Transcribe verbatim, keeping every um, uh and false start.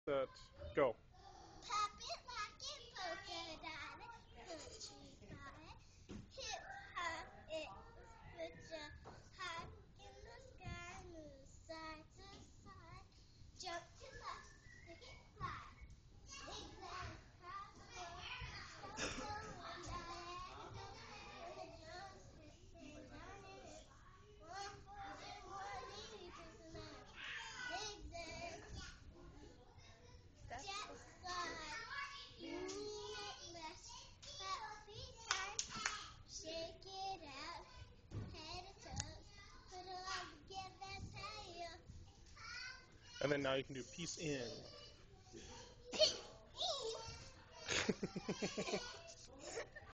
set, go. Pop it, lock it, polka dot it, country got it, hip hop it, put your hop in the sky, move side to side, jump to left, stick it fly, zigzag, crossword, shuffle, diagonal, and jump, sit down it, one foot in one knee, just enough, zigzag, jet slide. Let's clap feet tight, shake it out, head to toes, put it all together, tail. And then now you can do peace in. Peace.